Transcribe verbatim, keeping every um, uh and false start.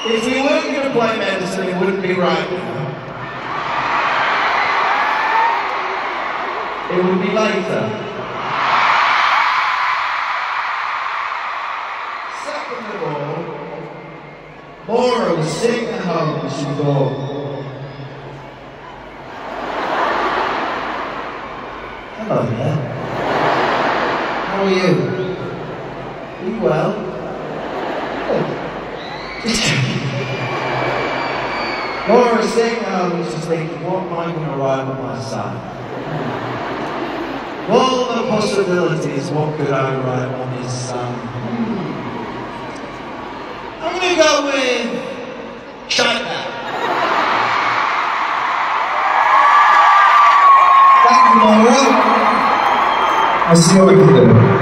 If we weren't going to play medicine, it wouldn't be right now. It would be later. Second of all, Laura was sitting at home and she thought, hello there. How are you? Are you well? Good. Laura was sitting at home and she's thinking, what am I going to write with my son? All the possibilities, what could I write on his son? I'm going to go with China. Thank you, Laura. I'll see what we can do.